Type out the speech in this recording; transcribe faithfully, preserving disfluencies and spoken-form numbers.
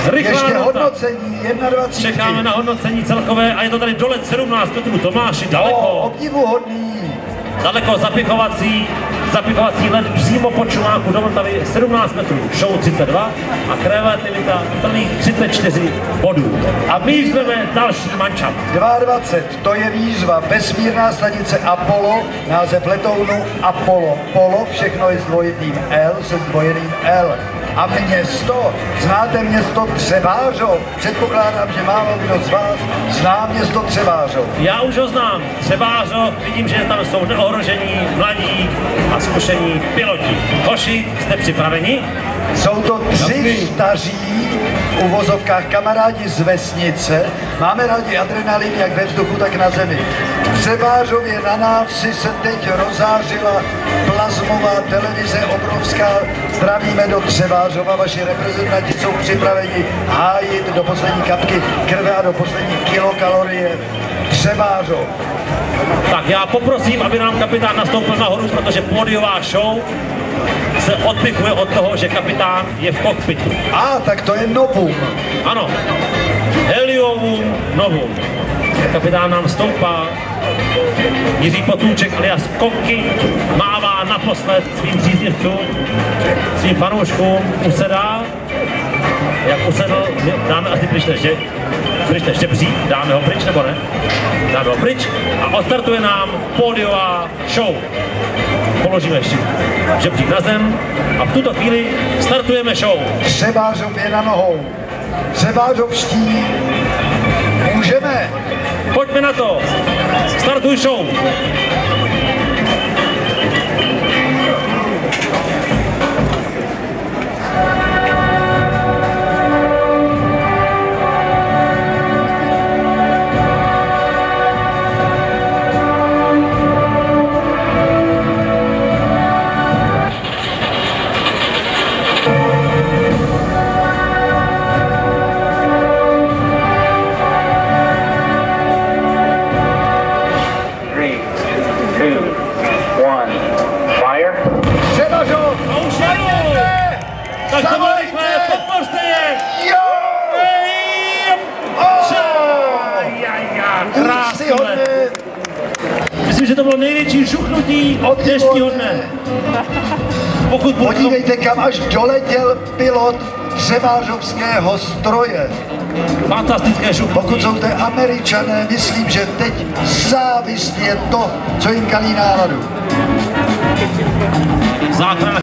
Rychlá Ještě nota. hodnocení dvacet jedna. Čekáme na hodnocení celkové a je to tady dole sedmnáct metrů. Tomáši, daleko. No, obdivuhodný. Daleko zapichovací, zapichovací led přímo pod čumáku do Vltavy, sedmnáct metrů, show třicet dva a kreativita plných třicet čtyři bodů. A výzveme další mančat. dvacet dva, to je výzva, vesmírná stanice Apollo, název letounu Apollo. Polo, všechno je s dvojitým L, se zdvojeným L. A město, znáte město Třebářov? Předpokládám, že málo kdo z vás zná město Třebářov. Já už ho znám, Třebářov, vidím, že tam jsou neohrožení, mladí a zkušení piloti. Hoši, jste připraveni? Jsou to tři staří, v uvozovkách kamarádi z vesnice. Máme rádi adrenalin jak ve vzduchu, tak na zemi. V Třebářově na návsi se teď rozářila plazmová televize obrovská. Zdravíme do Třebářova, vaši reprezentanti jsou připraveni hájit do poslední kapky krve a do poslední kilokalorie Třebářov. Tak já poprosím, aby nám kapitán nastoupil nahoru, protože pódiová show se odpikuje od toho, že kapitán je v kokpitu. A, tak to je novum. Ano, heliovum novum. Kapitán nám stoupá, Jiří Potůček alias Koky mává naposled svým příznivcům, svým fanouškům, usedá. Jak usedl, dáme asi pryč ten žebřík, pryč ten žebřík, dáme ho pryč nebo ne? Dáme ho pryč a odstartuje nám pódiová show. Položíme ještě žebřík na zem a v tuto chvíli startujeme show. Třebářov je na nohou. Třebářovští. Můžeme. Pojďme na to. Startuj show. Třebářov! A už jedou! Tak to bylo rychlé, podpořte je! Jo! Krásný let. Myslím, že to bylo největší žuchnutí dnešního dne. Pokud Podívejte, kam až doletěl pilot třebářovského stroje. Fantastické žuchnutí. Pokud jsou zde Američané, myslím, že teď závist je to, co jim kalí náladu. Záchrana